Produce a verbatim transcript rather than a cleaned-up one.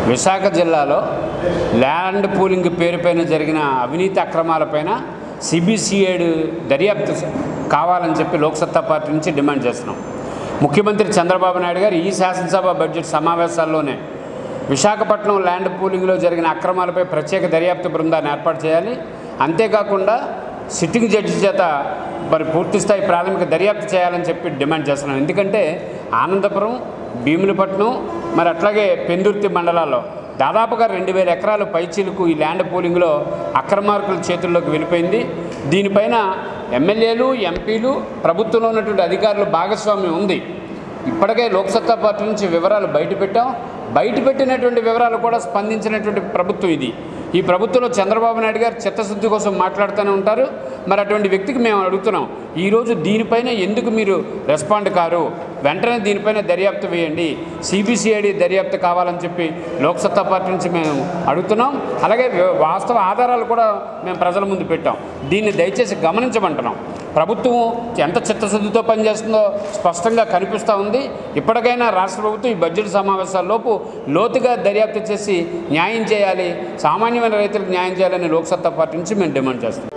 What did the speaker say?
విశాఖ జిల్లాలో land pooling పేరుపైన జరిగిన అవినీతి అక్రమాలపైన సిబిసిఐడి దర్యాప్తు కావాలని చెప్పి లోక్సత్తా పార్టీ నుంచి డిమాండ్ చేస్తున్నాం. ముఖ్యమంత్రి చంద్రబాబు నాయుడు గారు ఈ శాసనసభ బడ్జెట్ సమావేశాల్లోనే విశాఖపట్నం ల్యాండ్ పూలింగ్లో జరిగిన అక్రమాలపై ప్రత్యేక దర్యాప్తు బృందాన్ని ఏర్పాటు చేయాలి. అంతేకాకుండా సిట్టింగ్ జడ్జి చేత మరి పూర్తిస్థాయి ప్రాథమిక దర్యాప్తు చేయాలని చెప్పి డిమాండ్ చేస్తున్నాం. ఎందుకంటే ఆనందపురం, భీములపట్నం, మరి అట్లాగే పెందుర్తి మండలాల్లో దాదాపుగా రెండు వేల ఎకరాలు పైచీలకు ఈ ల్యాండ్ పూలింగ్లో అక్రమార్కుల చేతుల్లోకి వెళ్ళిపోయింది. దీనిపైన ఎమ్మెల్యేలు, ఎంపీలు, ప్రభుత్వంలో ఉన్నటువంటి అధికారులు భాగస్వామ్యం ఉంది. ఇప్పటికే లోక్సత్తా పార్టీ నుంచి వివరాలు బయటపెట్టాం. బయటపెట్టినటువంటి వివరాలు కూడా స్పందించినటువంటి ప్రభుత్వం ఇది. ఈ ప్రభుత్వంలో చంద్రబాబు నాయుడు గారు చిత్తశుద్ధి కోసం మాట్లాడుతూనే ఉంటారు. మరి అటువంటి వ్యక్తికి మేము అడుగుతున్నాం, ఈరోజు దీనిపైన ఎందుకు మీరు రెస్పాండ్ కారు? వెంటనే దీనిపైన దర్యాప్తు వేయండి, సిబిసిఐడి దర్యాప్తు కావాలని చెప్పి లోక్సత్తా పార్టీ నుంచి మేము అడుగుతున్నాం. అలాగే వాస్తవ ఆధారాలు కూడా మేము ప్రజల ముందు పెట్టాం. దీన్ని దయచేసి గమనించమంటున్నాం. ప్రభుత్వం ఎంత చిత్తశుద్ధితో పనిచేస్తుందో స్పష్టంగా కనిపిస్తూ ఉంది. ఇప్పటికైనా రాష్ట్ర ప్రభుత్వం ఈ బడ్జెట్ సమావేశాల్లోపు లోతుగా దర్యాప్తు చేసి న్యాయం చేయాలి, సామాన్యమైన రైతులకు న్యాయం చేయాలని లోక్సత్తా పార్టీ నుంచి మేము డిమాండ్ చేస్తాం.